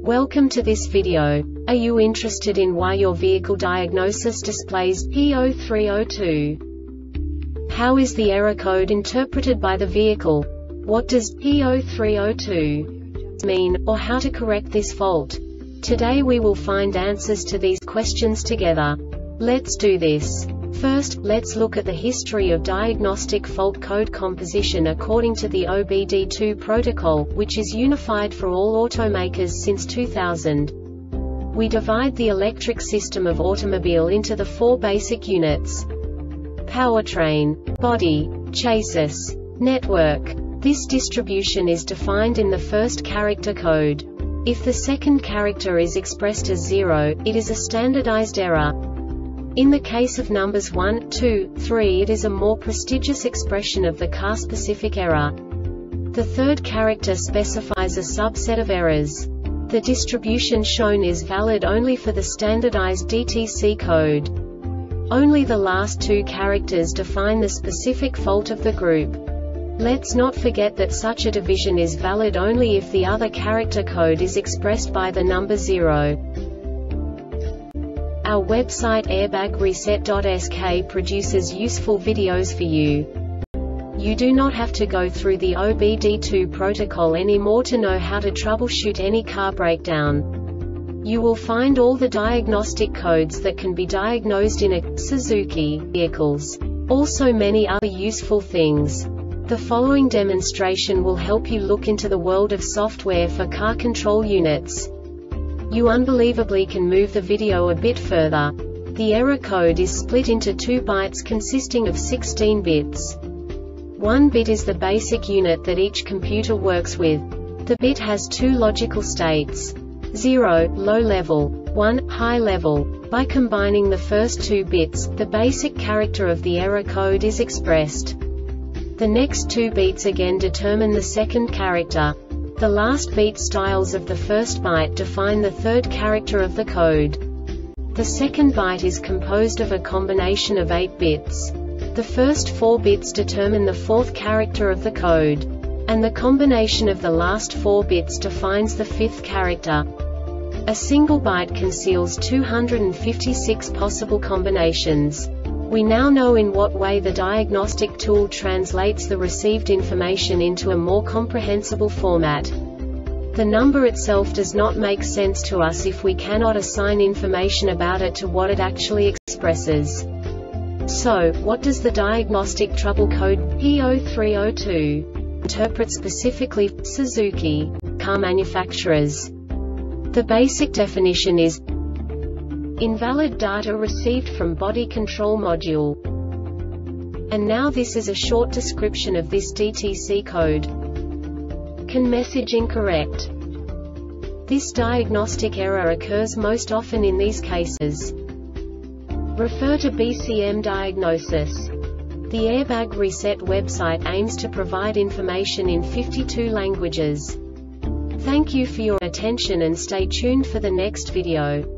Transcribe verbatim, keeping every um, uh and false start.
Welcome to this video. Are you interested in why your vehicle diagnosis displays P zero three zero two? How is the error code interpreted by the vehicle? What does P zero three zero two mean, or how to correct this fault? Today we will find answers to these questions together. Let's do this. First, let's look at the history of diagnostic fault code composition according to the O B D two protocol, which is unified for all automakers since two thousand. We divide the electric system of automobile into the four basic units: powertrain, body, chassis, network. This distribution is defined in the first character code. If the second character is expressed as zero, it is a standardized error. In the case of numbers one, two, three, it is a more prestigious expression of the car-specific error. The third character specifies a subset of errors. The distribution shown is valid only for the standardized D T C code. Only the last two characters define the specific fault of the group. Let's not forget that such a division is valid only if the other character code is expressed by the number zero. Our website airbag reset dot S K produces useful videos for you. You do not have to go through the O B D two protocol anymore to know how to troubleshoot any car breakdown. You will find all the diagnostic codes that can be diagnosed in a Suzuki vehicles. Also many other useful things. The following demonstration will help you look into the world of software for car control units. You unbelievably can move the video a bit further. The error code is split into two bytes consisting of sixteen bits. One bit is the basic unit that each computer works with. The bit has two logical states: zero, low level, one, high level. By combining the first two bits, the basic character of the error code is expressed. The next two beats again determine the second character. The last beat styles of the first byte define the third character of the code. The second byte is composed of a combination of eight bits. The first four bits determine the fourth character of the code. And the combination of the last four bits defines the fifth character. A single byte conceals two hundred fifty-six possible combinations. We now know in what way the diagnostic tool translates the received information into a more comprehensible format. The number itself does not make sense to us if we cannot assign information about it to what it actually expresses. So, what does the diagnostic trouble code P zero three zero two interpret specifically for Suzuki car manufacturers? The basic definition is invalid data received from body control module. And now this is a short description of this D T C code. Can message incorrect. This diagnostic error occurs most often in these cases. Refer to B C M diagnosis. The Airbag Reset website aims to provide information in fifty-two languages. Thank you for your attention and stay tuned for the next video.